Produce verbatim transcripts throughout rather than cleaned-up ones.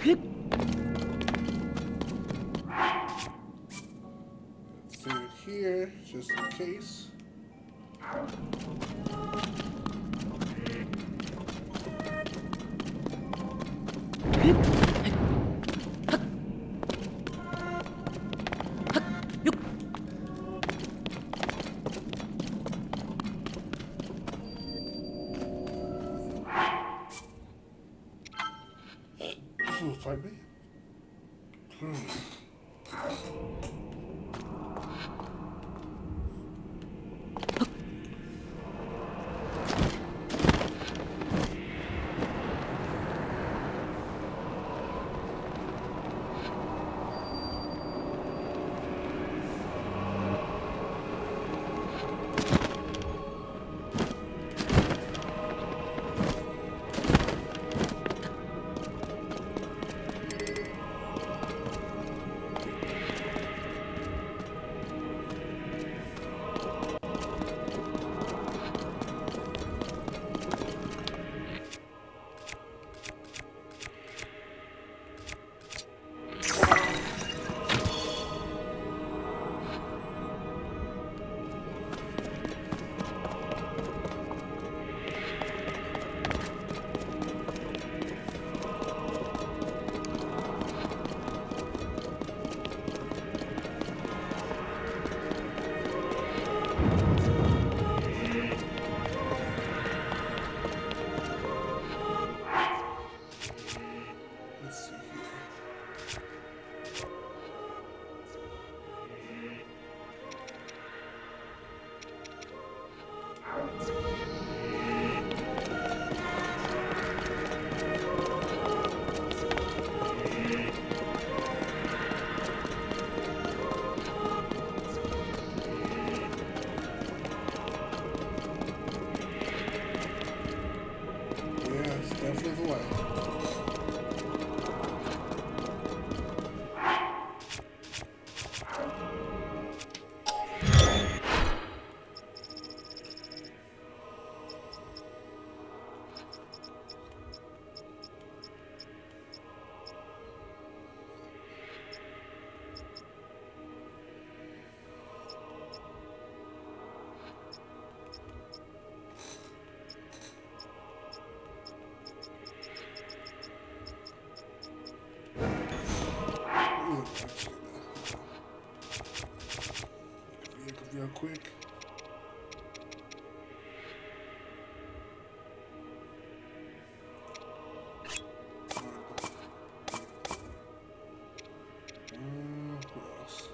Save it here, just in case. Oh, pardon me. Hmm. Definitely the way. Real quick. Uh, who else?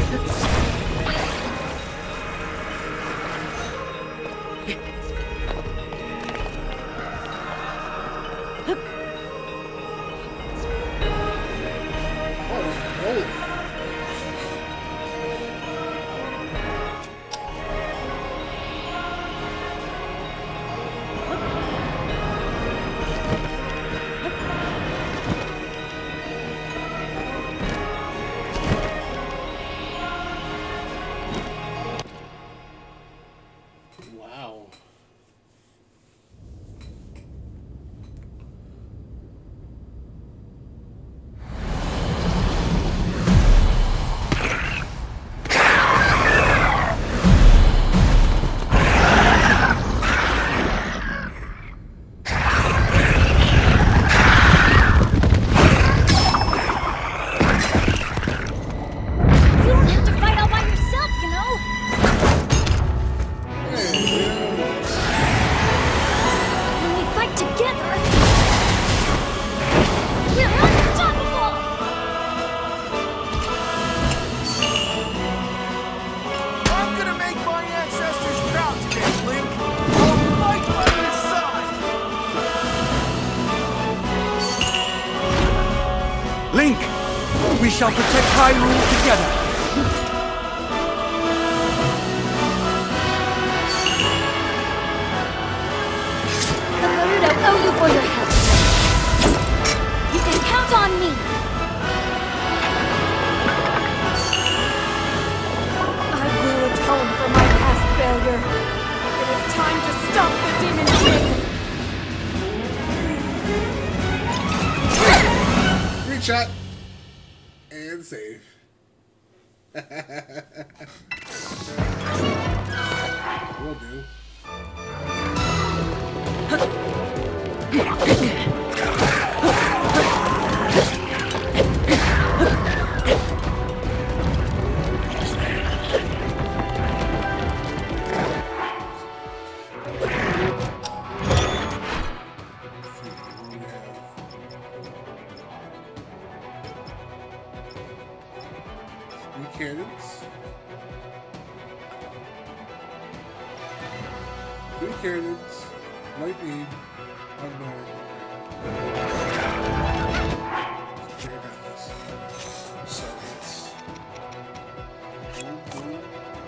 Link! We shall protect Hyrule together! The Gerudo owe you for your help. You can count on me! I will atone for my past failure. It is time to stop the Demon King! Great shot. And save. Will do. Cannons. Three cannons, lightning, automatic. Okay, I got this. So it's boom, boom.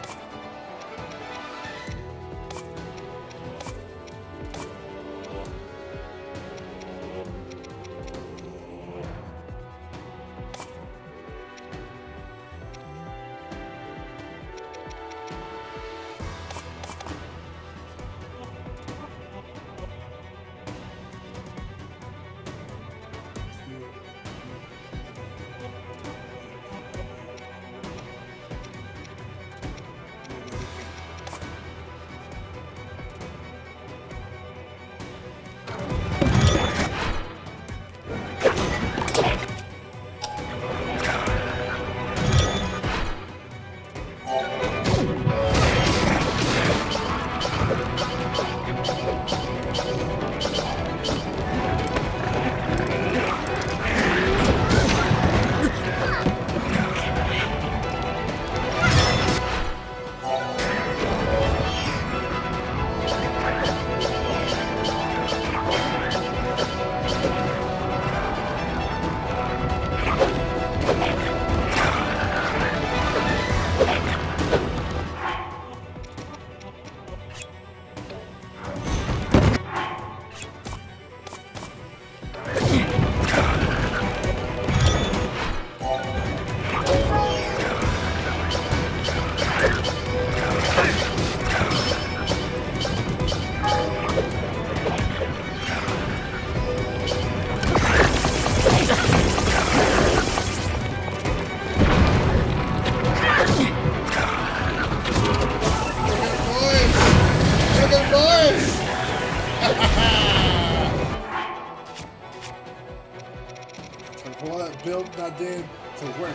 All that build I did to work.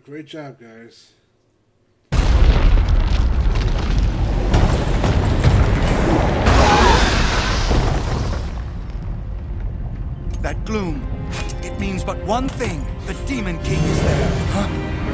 Great job, guys. That gloom, it means but one thing. The Demon King is there, huh?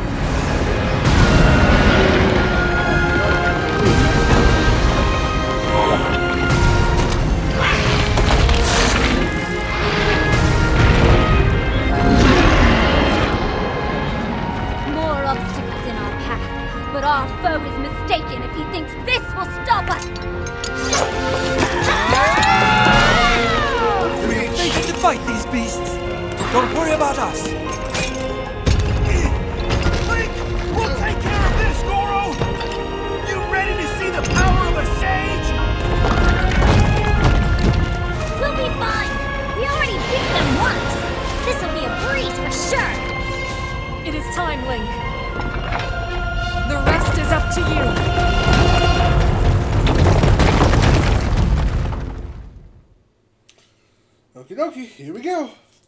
More obstacles in our path, but our foe is mistaken if he thinks this will stop us! They get to fight these beasts. Don't worry about us. Link, we'll take care of this, Goro! You ready to see the power of a sage? We'll be fine! We already beat them once! This'll be a breeze for sure! It is time, Link. The rest is up to you. Okie dokie, here we go.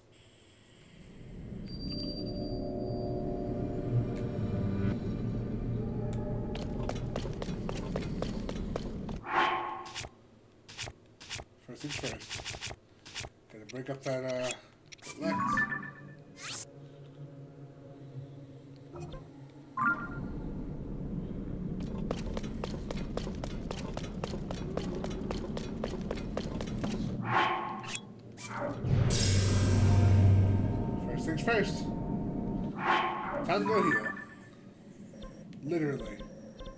First things first. Gotta break up that, uh, left. First things first. Time to go heal. Literally.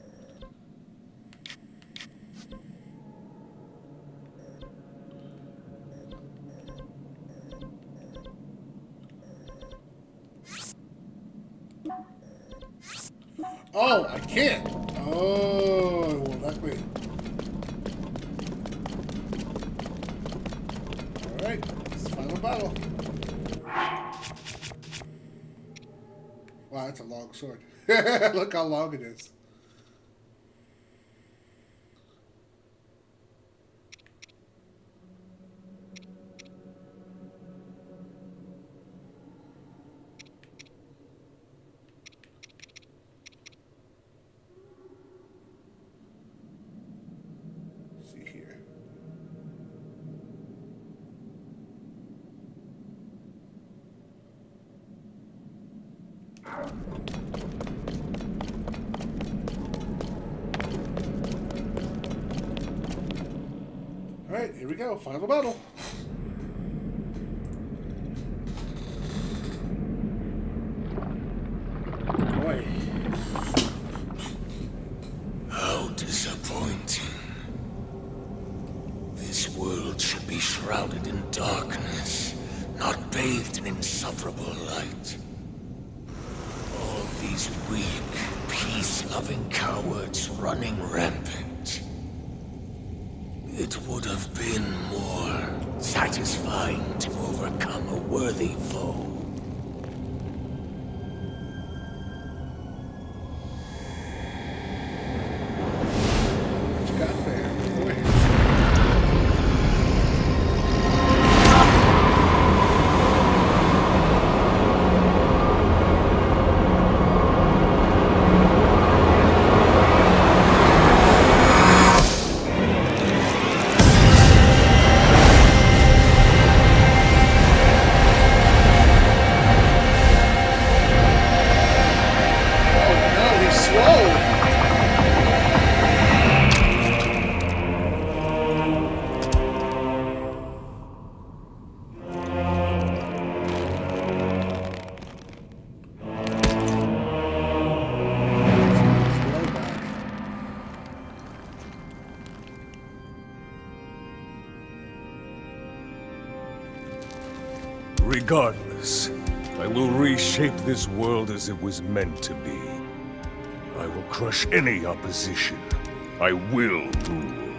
Oh, I can't. Oh, well, that's me. Alright, it's the final battle. Wow, that's a long sword. Look how long it is. See here. Alright, here we go. Final battle. Boy. How disappointing. This world should be shrouded in darkness, not bathed in insufferable light. All these weak, peace-loving cowards running rampant. It would have been more satisfying to overcome a worthy foe. What you got there? Boy. Regardless, I will reshape this world as it was meant to be. I will crush any opposition. I will rule.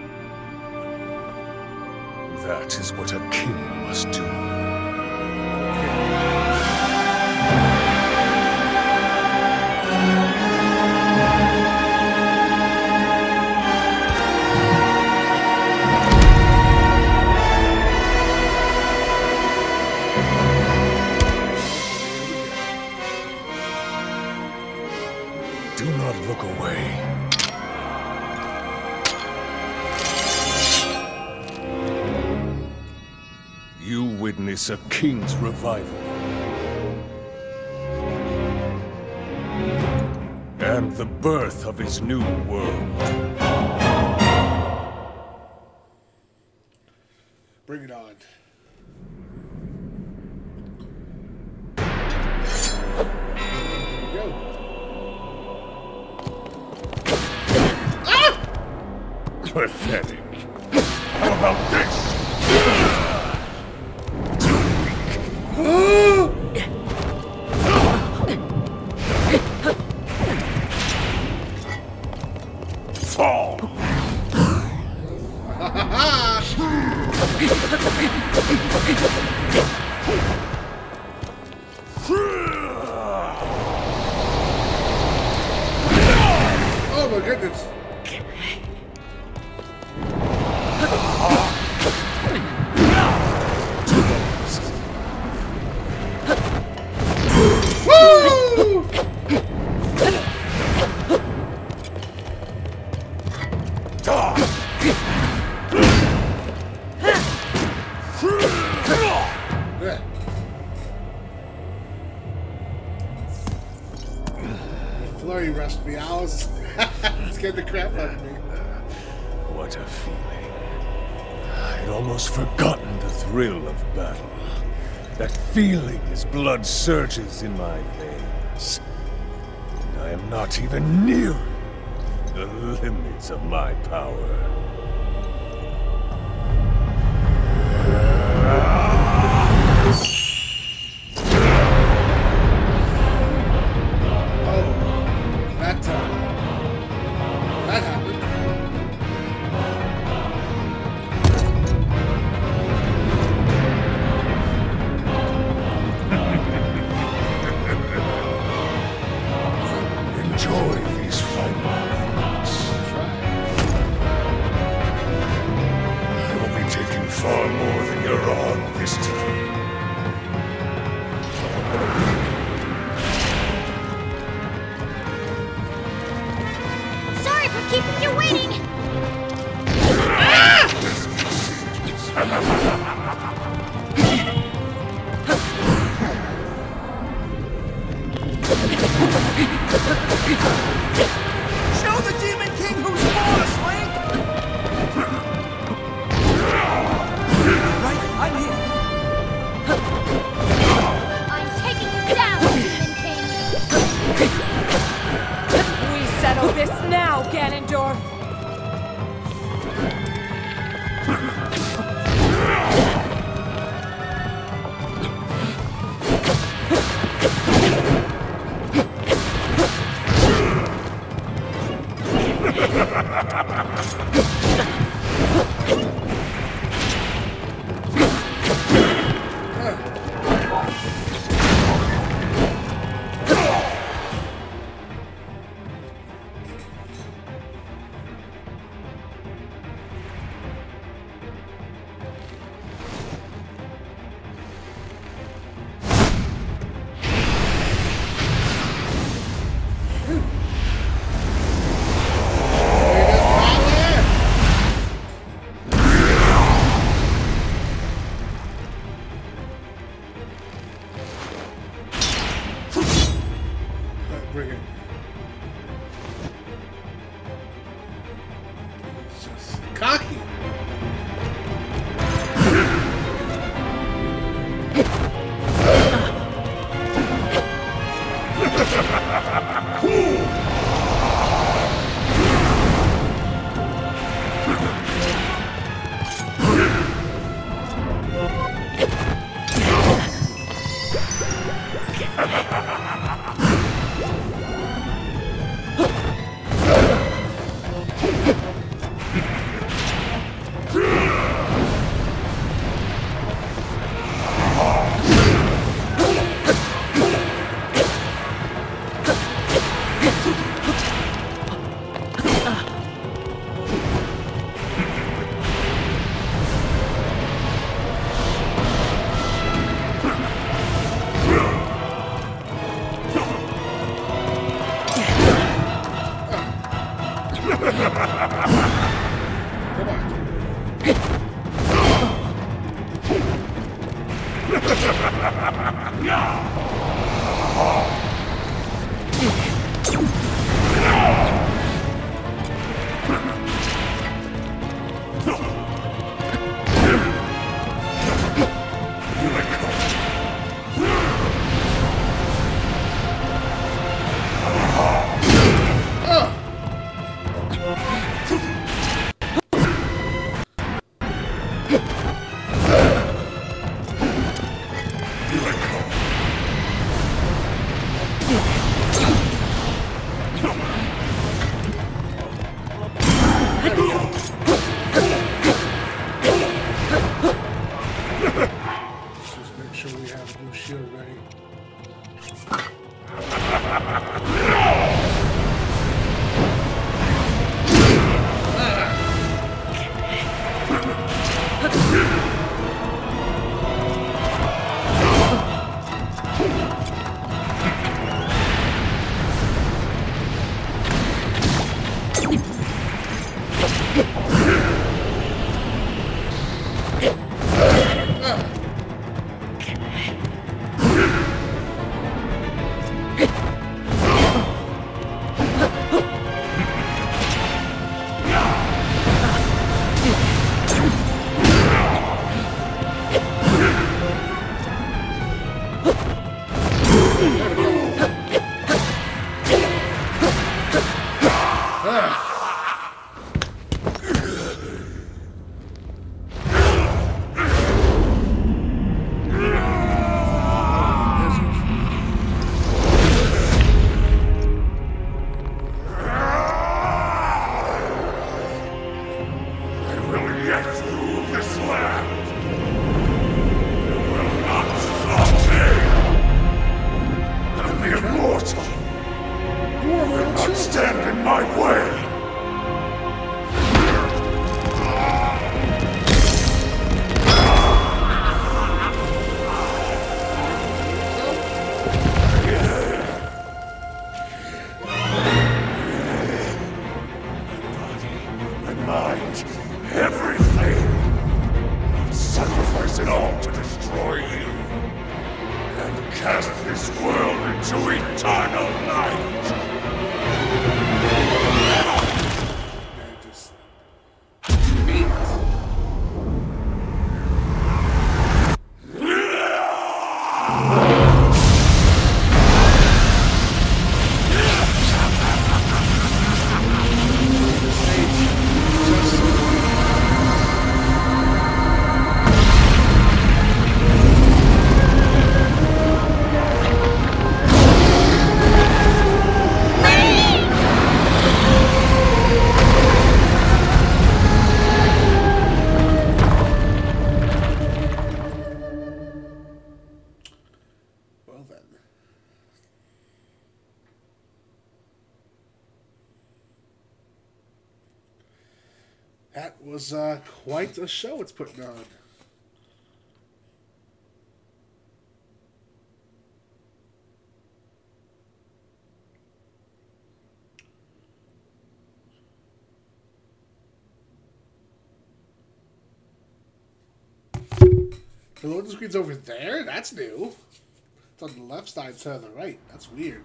That is what a king must do. witness a king's revival. And the birth of his new world. Bring it on. Go. Pathetic. How about this? Fall. Oh my goodness. Woo! Yeah. Flurry rushed me. I was scared the crap out of me. What a feeling. I'd almost forgotten the thrill of battle. That feeling as blood surges in my veins. And I am not even near the limits of my power. That, uh, that happened. Enjoy these final moments. You'll be taking far more than you're on this time. Sorry for keeping you waiting! Show the Demon King who's boss, Link! Right, I'm here. I'm taking you down, Demon King! We settle this now, Ganondorf! Bring it. It's just cocky. That was uh, quite a show it's putting on. The loading screen's over there? That's new. It's on the left side instead of the right. That's weird.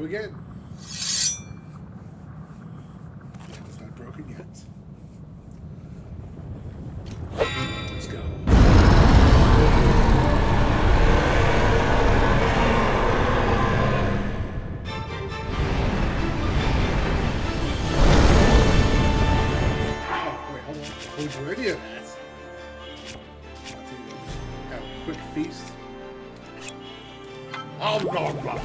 again. It's not broken yet. Let's go. Oh, wait, hold on. Who's ready at that? I'll take those. Have a quick feast. Oh, no, no.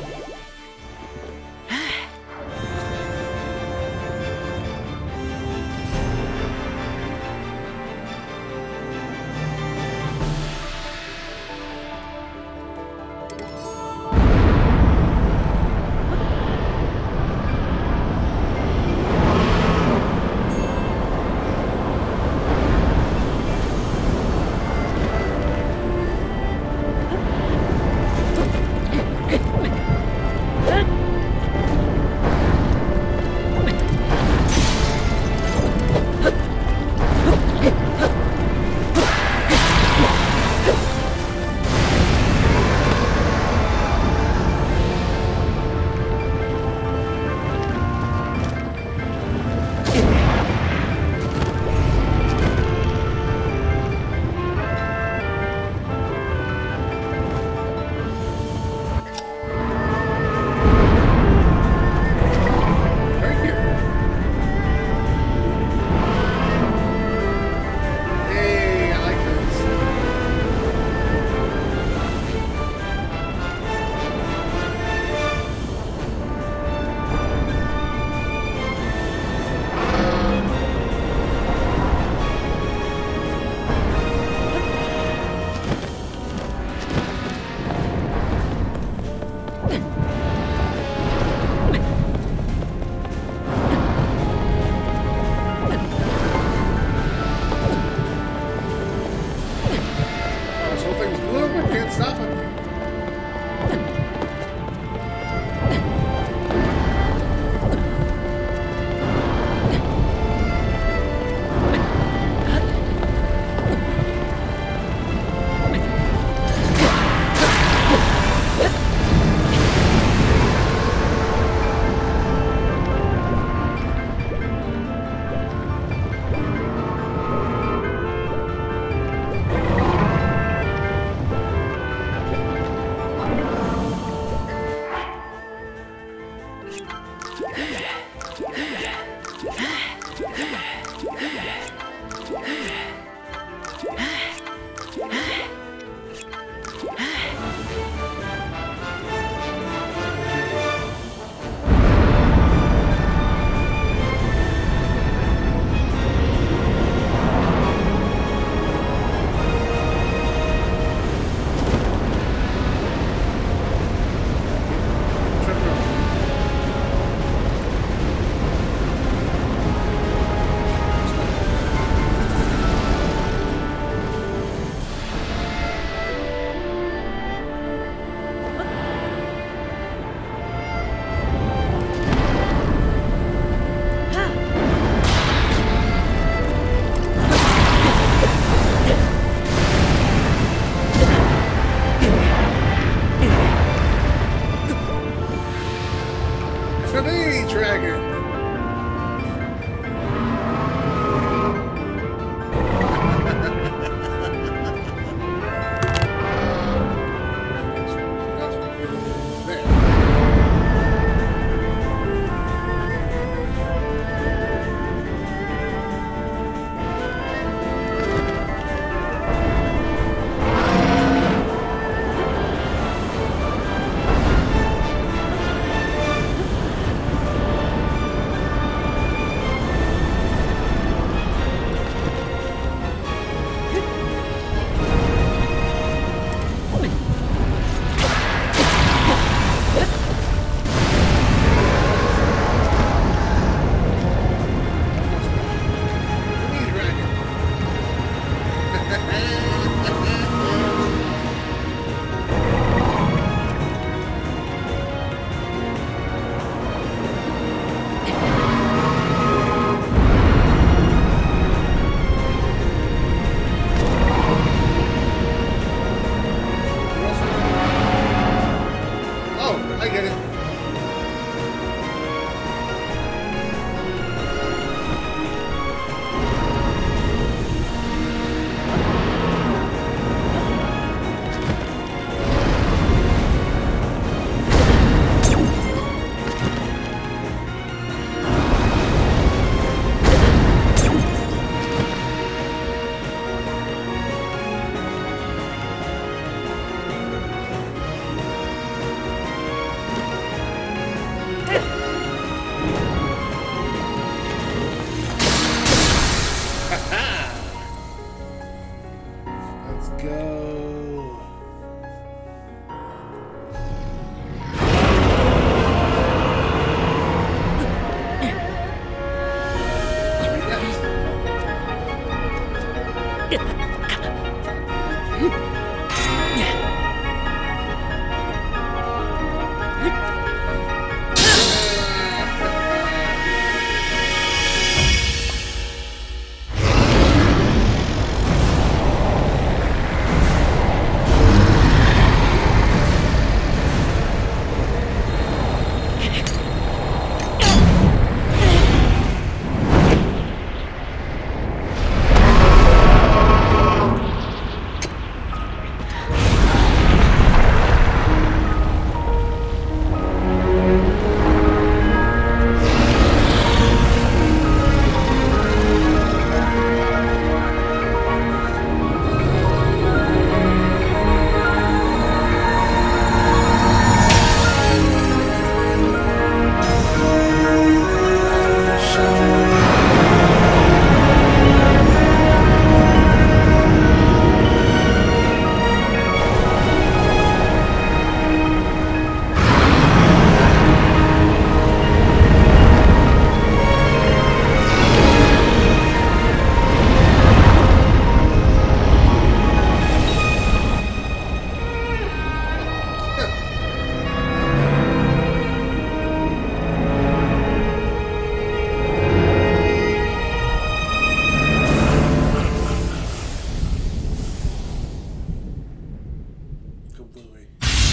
Kablooey.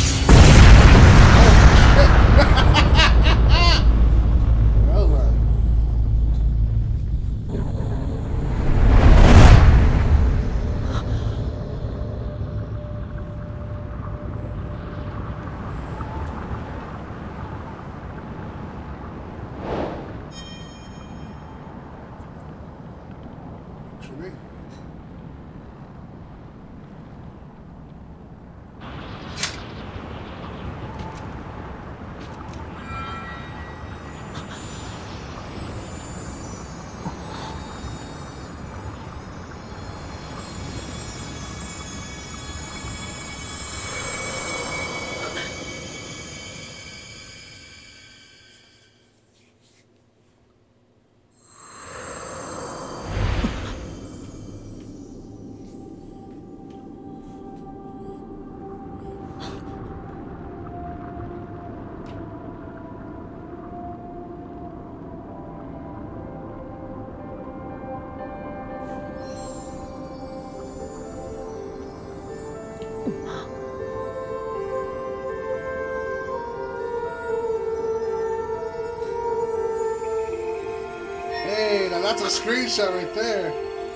Oh, well, uh, should we? Hey, now that's a screenshot right there.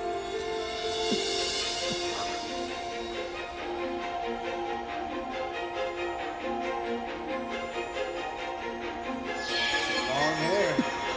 Long hair.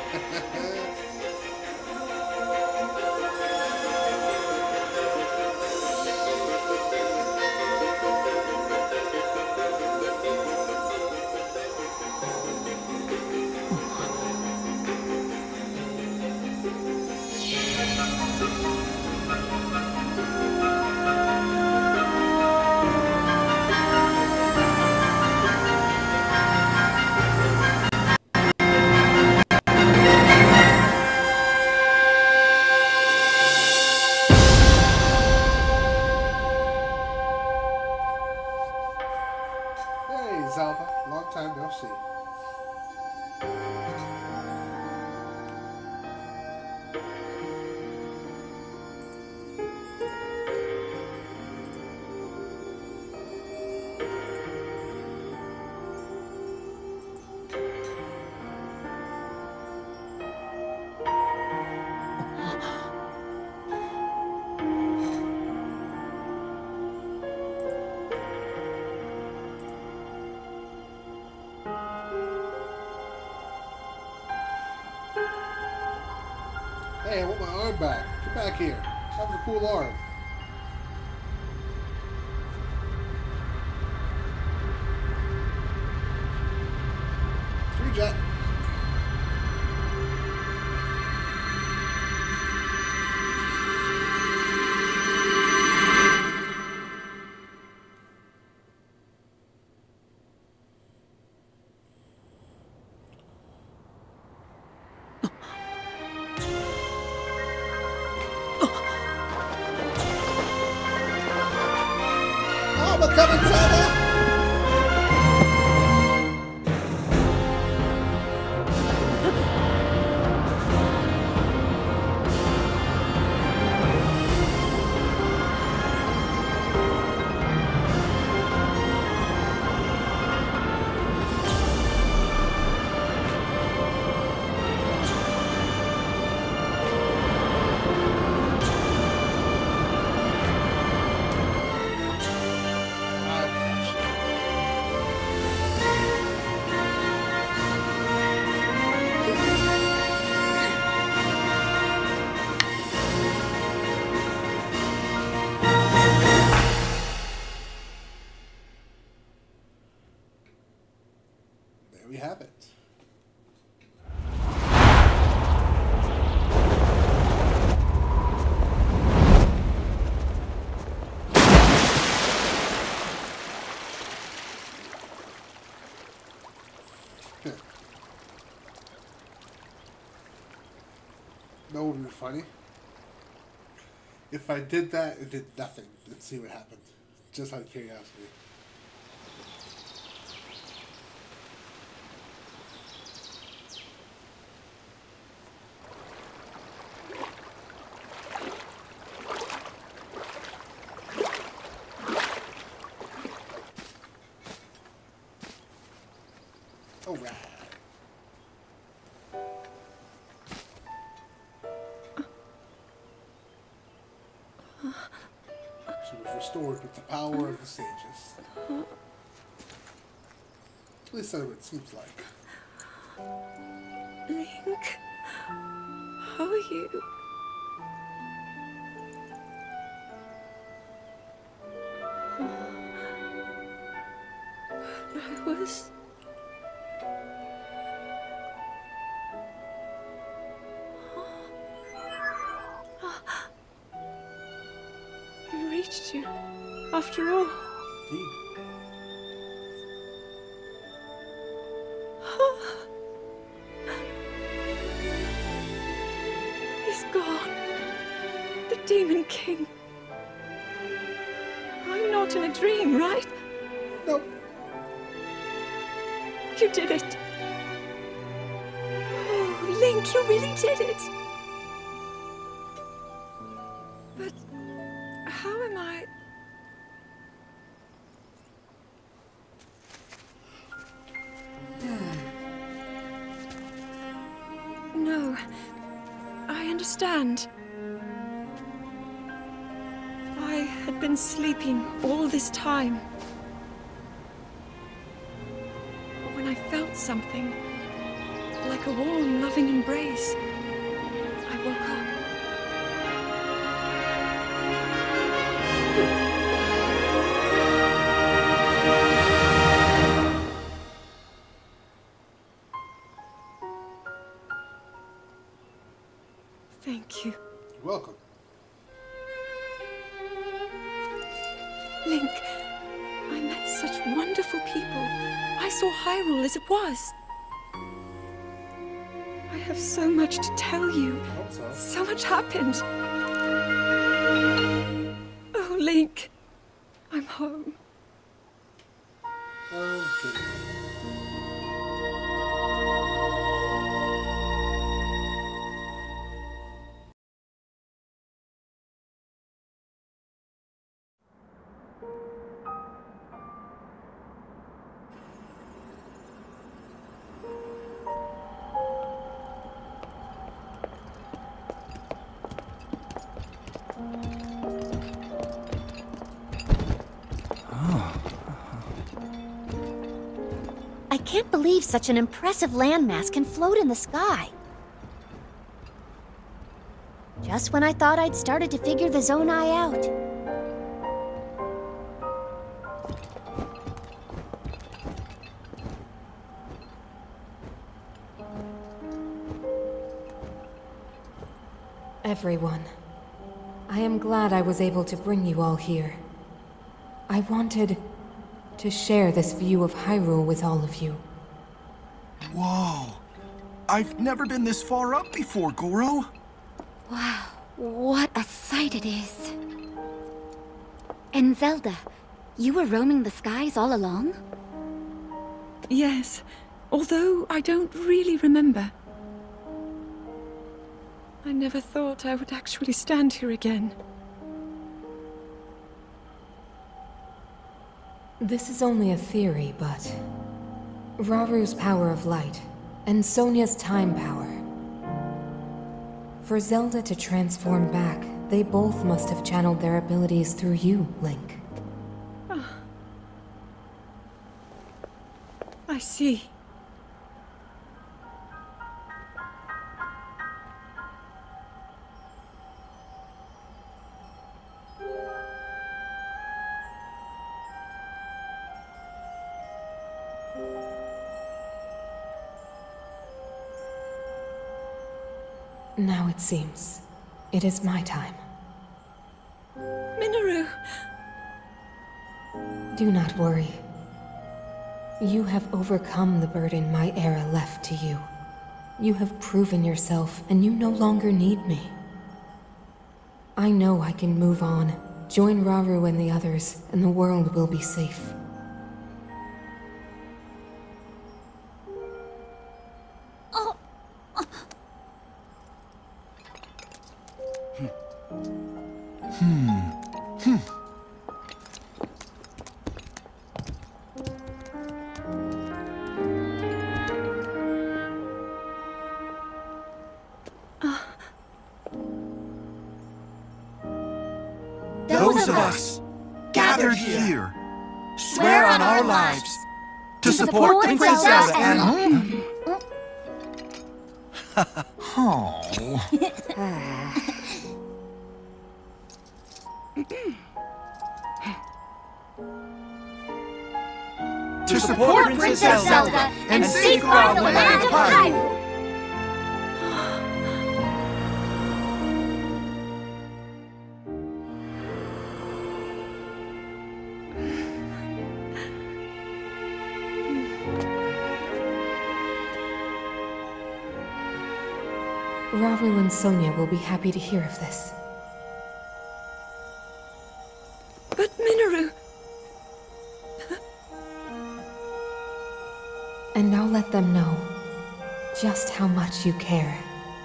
Hey, Zelda. Long time no see. Hey, I want my arm back. Get back here. That was a cool arm. Three jet. Oh, I'm coming, Zelda! There we have it. That would be funny. If I did that and did nothing, let's see what happened. Just out of curiosity. Alright. She was restored with the power of the sages. At least that's what it seems like. Link, how are you? I was... I reached you, after all. Indeed. He's gone. The Demon King. I'm not in a dream, right? Nope. You did it. Oh, Link, you really did it. But how am I... No, I understand. I had been sleeping all this time. But when I felt something, like a warm, loving embrace, I woke up. Thank you. You're welcome. Link, I met such wonderful people. I saw Hyrule as it was. I have so much to tell you. Hope so. So much happened. Oh, Link, I'm home. Okay. I can't believe such an impressive landmass can float in the sky. Just when I thought I'd started to figure the Zonai out. Everyone, I am glad I was able to bring you all here. I wanted to share this view of Hyrule with all of you. Whoa! I've never been this far up before, Goro. Wow, what a sight it is. And Zelda, you were roaming the skies all along? Yes, although I don't really remember. I never thought I would actually stand here again. This is only a theory, but... Raru's power of light, and Sonia's time power. For Zelda to transform back, they both must have channeled their abilities through you, Link. Oh. I see. Now it seems it is my time. Minoru! Do not worry. You have overcome the burden my era left to you. You have proven yourself, and you no longer need me. I know I can move on, join Raru and the others, and the world will be safe. those of us gathered here swear on our lives to support Princess Zelda and... Oh. to support Princess Zelda and safeguard the land of Hyrule. Rauru and Sonia will be happy to hear of this. But Minoru... And now let them know just how much you care.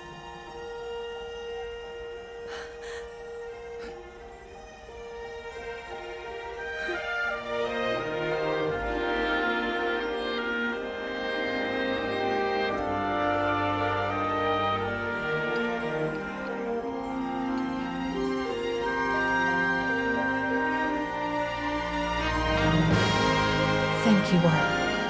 Thank you, War.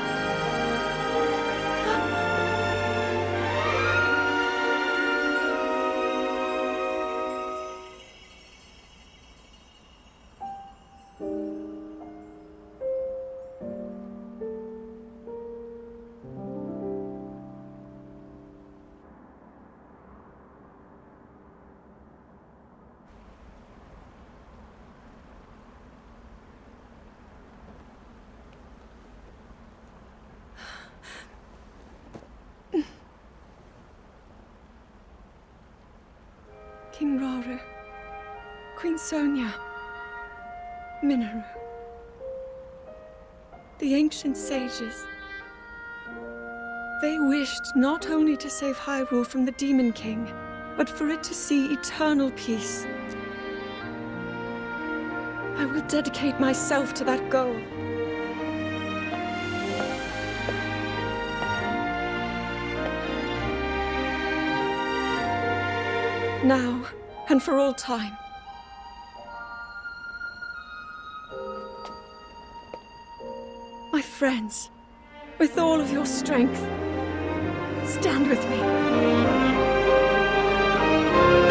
King Rauru, Queen Sonia, Minoru. The ancient sages. They wished not only to save Hyrule from the Demon King, but for it to see eternal peace. I will dedicate myself to that goal. Now, and for all time. My friends, with all of your strength, stand with me.